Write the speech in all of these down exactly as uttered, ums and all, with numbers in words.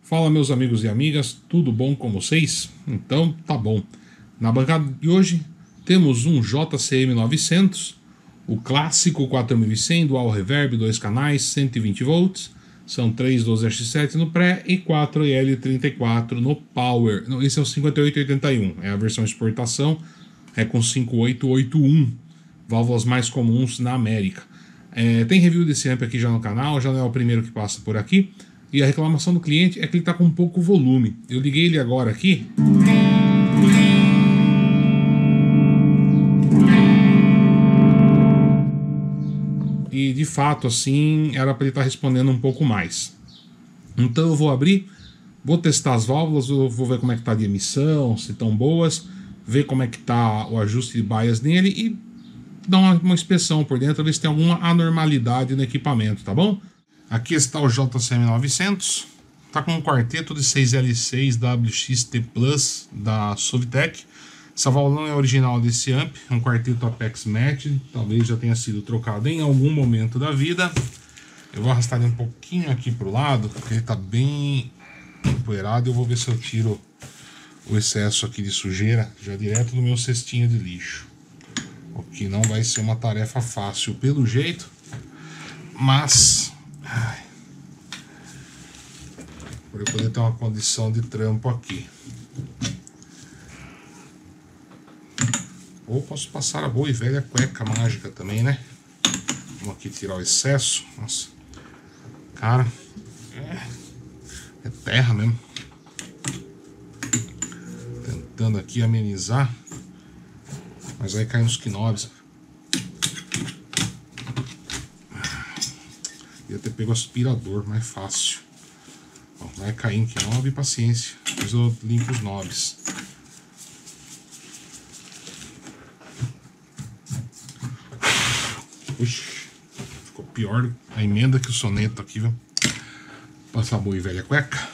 Fala, meus amigos e amigas, tudo bom com vocês? Então tá bom. Na bancada de hoje temos um J C M novecentos, o clássico quatro mil e cem Dual Reverb, dois canais, cento e vinte volts, são três doze H sete no pré e quatro I L trinta e quatro no power. Não, esse é o cinquenta e oito oitenta e um, é a versão exportação, é com cinquenta e oito oitenta e um, válvulas mais comuns na América. É, tem review desse amp aqui já no canal, já não é o primeiro que passa por aqui. E a reclamação do cliente é que ele está com pouco volume. Eu liguei ele agora aqui. E de fato, assim, era para ele estar respondendo um pouco mais. Então eu vou abrir, vou testar as válvulas, eu vou ver como é que está de emissão, se estão boas, ver como é que está o ajuste de bias nele e dar uma, uma inspeção por dentro, ver se tem alguma anormalidade no equipamento, tá bom? Aqui está o J C M novecentos, está com um quarteto de seis L seis W X T Plus da Sovitec. Essa válvula não é original desse amp, é um quarteto Apex Match, talvez já tenha sido trocado em algum momento da vida. Eu vou arrastar ele um pouquinho aqui para o lado, porque ele está bem empoeirado. Eu vou ver se eu tiro o excesso aqui de sujeira já direto do meu cestinho de lixo. O que não vai ser uma tarefa fácil pelo jeito, mas... Ai, para eu poder ter uma condição de trampo aqui. Ou posso passar a boa e velha cueca mágica também, né? Vamos aqui tirar o excesso. Nossa, cara, é, é terra mesmo. Tentando aqui amenizar, mas aí cai nos quinobres. Ia ter pego aspirador, mais fácil. Bom, vai cair em knob, paciência. Depois eu limpo os knobs. Puxa, ficou pior a emenda que o soneto aqui, viu? Passar a boa e velha cueca.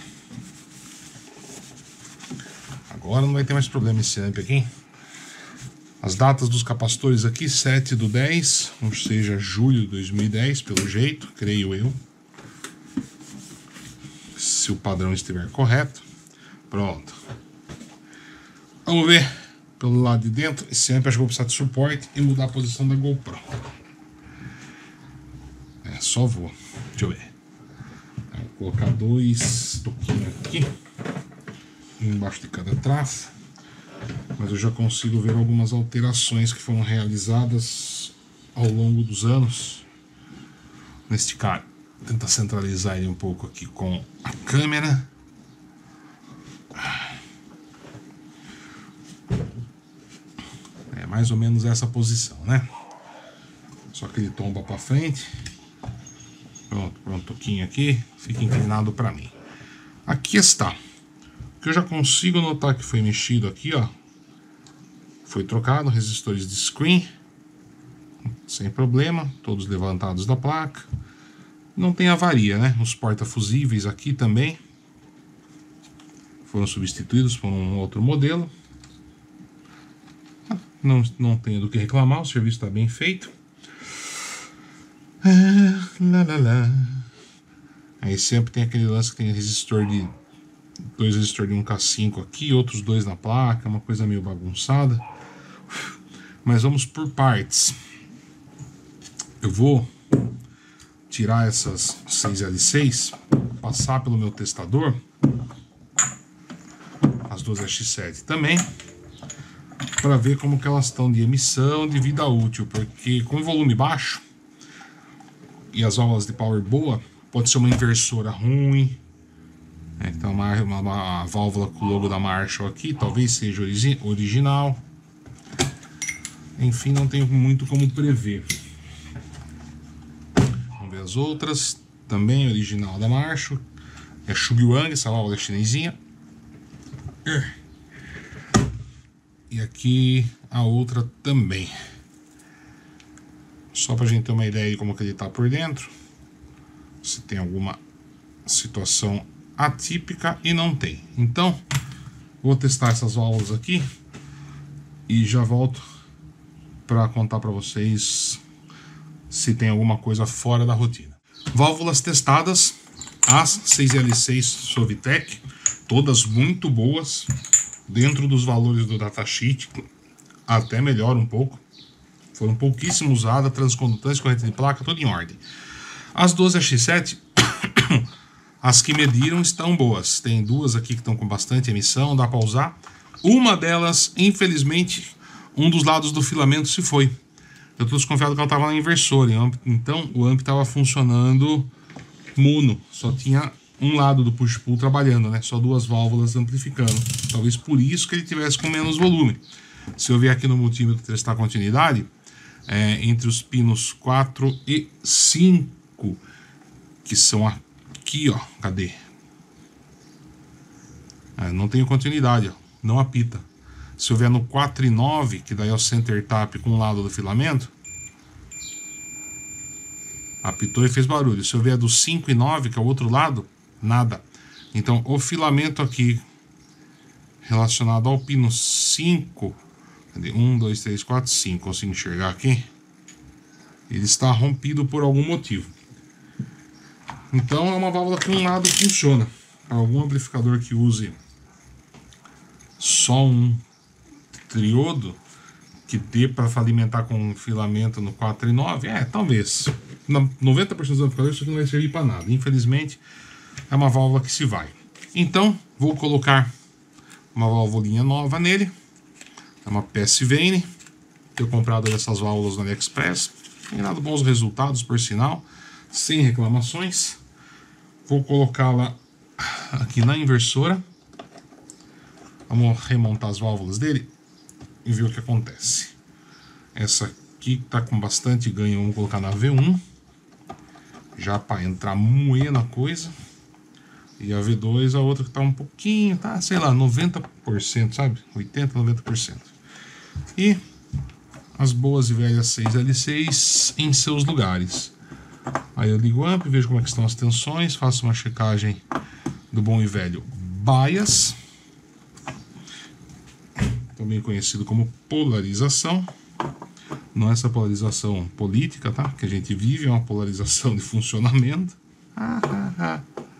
Agora não vai ter mais problema esse amp aqui. As datas dos capacitores aqui, sete do dez, ou seja, julho de dois mil e dez, pelo jeito, creio eu. Se o padrão estiver correto. Pronto. Vamos ver pelo lado de dentro. Esse amp acho que vou precisar de suporte e mudar a posição da GoPro. É, só vou. Deixa eu ver. Vou colocar dois toquinhos aqui, embaixo de cada trafa. Mas eu já consigo ver algumas alterações que foram realizadas ao longo dos anos neste cara. Vou tentar centralizar ele um pouco aqui com a câmera. É mais ou menos essa posição, né? Só que ele tomba para frente. Pronto, pronto, um toquinho aqui. Fica inclinado para mim. Aqui está. Que eu já consigo notar que foi mexido aqui, ó. Foi trocado, resistores de screen, sem problema, todos levantados da placa. Não tem avaria, né? Os porta-fusíveis aqui também foram substituídos por um outro modelo. Não, não tenho do que reclamar, o serviço está bem feito. Ah, lá, lá, lá. Aí sempre tem aquele lance que tem resistor de dois resistores de um K cinco aqui, outros dois na placa, uma coisa meio bagunçada. Mas vamos por partes. Eu vou tirar essas seis L seis, passar pelo meu testador, as duas X sete também, para ver como que elas estão de emissão, de vida útil, porque com volume baixo e as válvulas de power boa, pode ser uma inversora ruim. Então uma, uma, uma válvula com o logo da Marshall aqui, talvez seja origi original. Enfim, não tenho muito como prever. Vamos ver as outras. Também original da Marshall. É Shugyuan, essa válvula chinesinha. E aqui a outra também. Só pra gente ter uma ideia de como que ele tá por dentro. Se tem alguma situação atípica, e não tem. Então, vou testar essas válvulas aqui e já volto para contar para vocês se tem alguma coisa fora da rotina. Válvulas testadas, As seis L seis Sovitec, todas muito boas, dentro dos valores do datasheet, até melhor um pouco. Foram pouquíssimo usadas, transcondutância, corrente de placa, tudo em ordem. As doze X sete, as que mediram estão boas. Tem duas aqui que estão com bastante emissão, dá para usar. Uma delas, infelizmente, um dos lados do filamento se foi. Eu estou desconfiado que ela estava na inversora, então o amp estava funcionando mono, só tinha um lado do push-pull trabalhando, né? Só duas válvulas amplificando. Talvez por isso que ele tivesse com menos volume. Se eu vier aqui no multímetro testar a continuidade, é, entre os pinos quatro e cinco, que são aqui, ó, cadê? É, não tenho continuidade, ó, não apita. Se eu vier no quatro e nove, que daí é o center tap com um lado do filamento, apitou e fez barulho. Se eu vier do cinco e nove, que é o outro lado, nada. Então o filamento aqui relacionado ao pino cinco, um, dois, três, quatro, cinco, consigo enxergar aqui, ele está rompido por algum motivo. Então é uma válvula que um lado funciona. Algum amplificador que use só um triodo, que dê para alimentar com um filamento no quatro e nove, é, talvez. noventa por cento dos amplificadores isso aqui não vai servir para nada. Infelizmente, é uma válvula que se vai. Então, vou colocar uma válvulinha nova nele. É uma P S Vane. Tenho comprado essas válvulas no AliExpress. Tem dado bons resultados, por sinal. Sem reclamações. Vou colocá-la aqui na inversora. Vamos remontar as válvulas dele e ver o que acontece. Essa aqui está com bastante ganho. Vamos colocar na V um. Já para entrar moendo a coisa. E a V dois, a outra que está um pouquinho, tá, sei lá, noventa por cento, sabe? oitenta, noventa por cento. E as boas e velhas seis L seis em seus lugares. Aí eu ligo o amp, vejo como é que estão as tensões, faço uma checagem do bom e velho bias, também conhecido como polarização. Não é essa polarização política, tá? Que a gente vive, é uma polarização de funcionamento. Ah, ah, ah.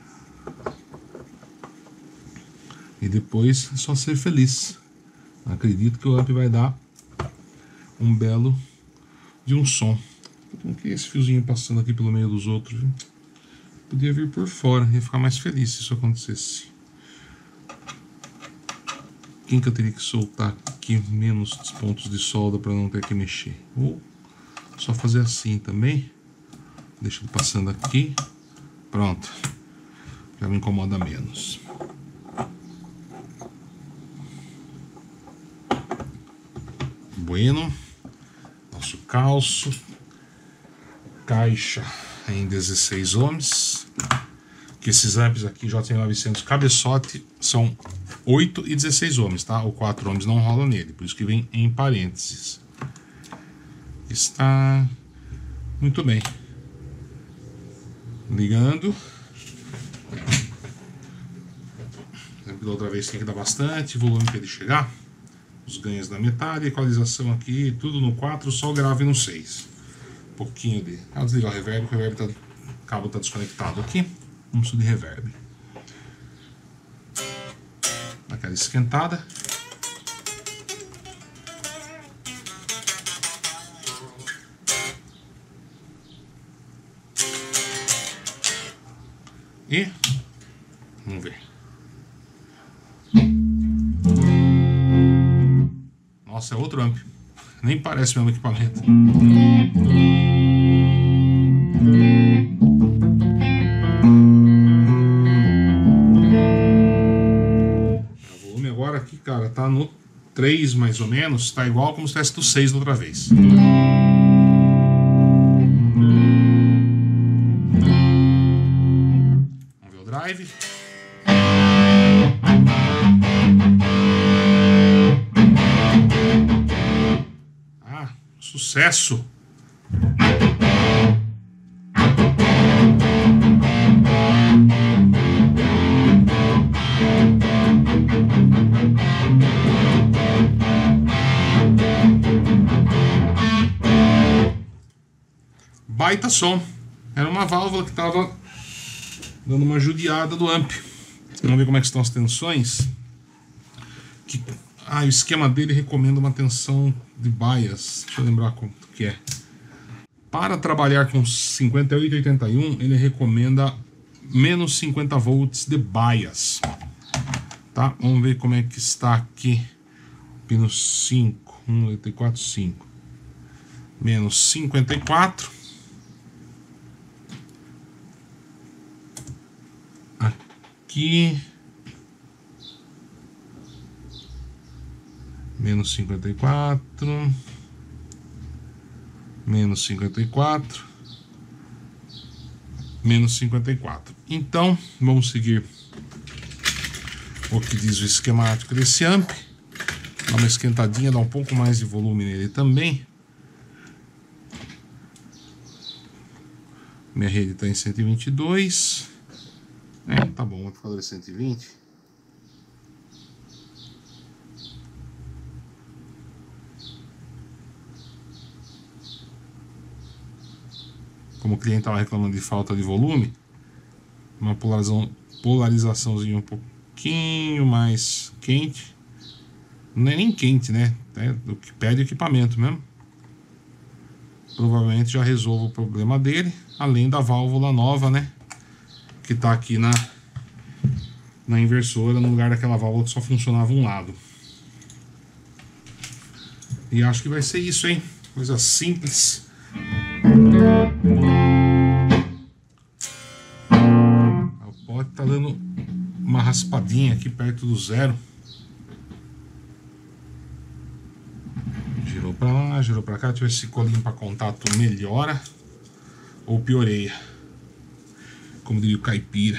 E depois é só ser feliz. Acredito que o amp vai dar um belo de um som. Não que esse fiozinho passando aqui pelo meio dos outros, viu? Podia vir por fora, ia ficar mais feliz se isso acontecesse. Quem que eu teria que soltar aqui menos pontos de solda para não ter que mexer? Ou só fazer assim também. Deixa ele passando aqui. Pronto. Já me incomoda menos. Bueno. Nosso calço. Caixa em dezesseis ohms. Que esses amps aqui, J M novecentos cabeçote, são oito e dezesseis ohms, tá? O quatro ohms não rola nele, por isso que vem em parênteses. Está muito bem. Ligando. Da outra vez tem que dar bastante volume para ele chegar. Os ganhos da metade, equalização aqui, tudo no quatro, só o grave no seis. Um pouquinho de... Ah, desligar o reverb, que o reverb tá... o cabo está desconectado aqui. Vamos subir reverb. Aquela esquentada. E vamos ver. Nossa, é outro amp. Nem parece o mesmo equipamento. O volume agora aqui, cara, tá no três mais ou menos. Tá igual como se tivesse do seis da outra vez. Vamos ver o drive. Sucesso! Baita som. Era uma válvula que estava dando uma judiada do amp. Vamos ver como é que estão as tensões. Que, ah, o esquema dele recomenda uma tensão de bias. Deixa eu lembrar quanto que é. Para trabalhar com cinquenta e oito e oitenta e um, ele recomenda menos cinquenta volts de bias. Tá? Vamos ver como é que está aqui. Pino cinco, um, oito, quatro, cinco. Menos cinquenta e quatro. Aqui. Menos cinquenta e quatro. Menos cinquenta e quatro. Menos cinquenta e quatro. Então, vamos seguir o que diz o esquemático desse amp. Dá uma esquentadinha, dá um pouco mais de volume nele também. Minha rede está em cento e vinte e dois. É, tá bom, vou fazer cento e vinte. Como o cliente estava reclamando de falta de volume, uma polarização, polarizaçãozinha um pouquinho mais quente. Não é nem quente, né? É do que pede equipamento mesmo. Provavelmente já resolve o problema dele, além da válvula nova, né? Que tá aqui na, na inversora, no lugar daquela válvula que só funcionava um lado. E acho que vai ser isso, hein? Coisa simples. O pote tá dando uma raspadinha aqui perto do zero. Girou pra lá, girou pra cá. Deixa eu ver se colinho pra contato melhora ou pioreia. Como diria o caipira.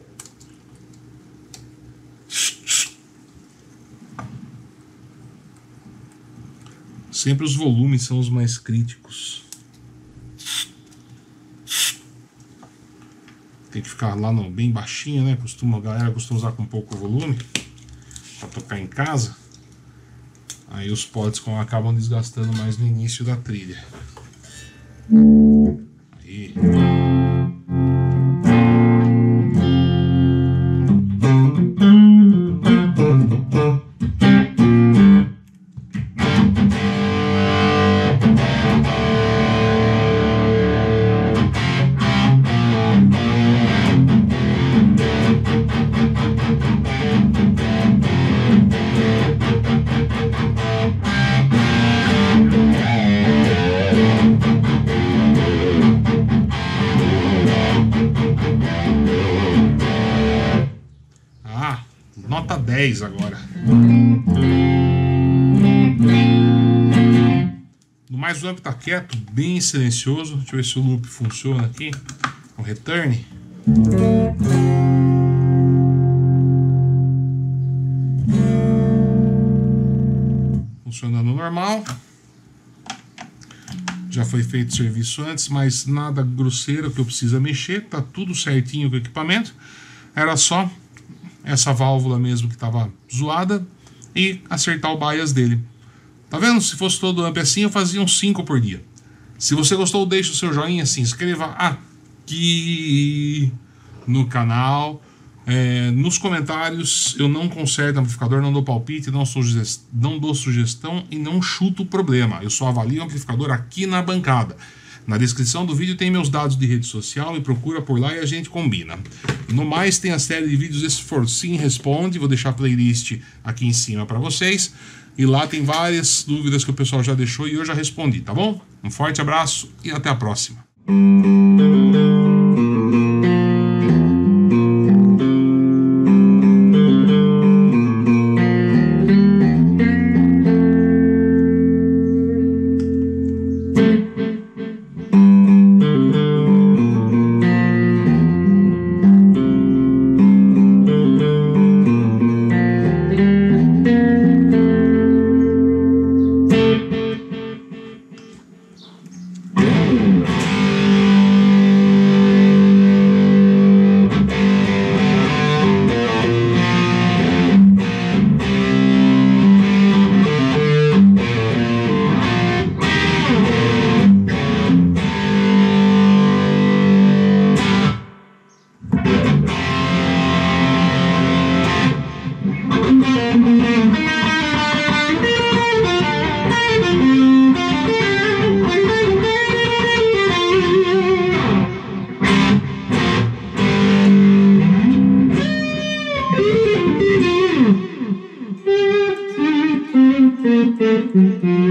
Sempre os volumes são os mais críticos. Tem que ficar lá no bem baixinho, né? Costuma, a galera costuma usar com pouco volume para tocar em casa. Aí os pods acabam desgastando mais no início da trilha. Aí. Nota dez agora. No mais, o amp tá quieto, bem silencioso. Deixa eu ver se o loop funciona aqui. O return. Funcionando normal. Já foi feito serviço antes, mas nada grosseiro que eu precisa mexer. Tá tudo certinho com o equipamento. Era só essa válvula mesmo que estava zoada e acertar o bias dele. Tá vendo? Se fosse todo o amp assim, eu fazia uns cinco por dia. Se você gostou, deixa o seu joinha, se inscreva aqui no canal. É, nos comentários, eu não conserto amplificador, não dou palpite, não, sugest... não dou sugestão e não chuto o problema. Eu só avalio o amplificador aqui na bancada. Na descrição do vídeo tem meus dados de rede social, me procura por lá e a gente combina. No mais, tem a série de vídeos Esse For Sim Responde, vou deixar a playlist aqui em cima para vocês. E lá tem várias dúvidas que o pessoal já deixou e eu já respondi, tá bom? Um forte abraço e até a próxima. Música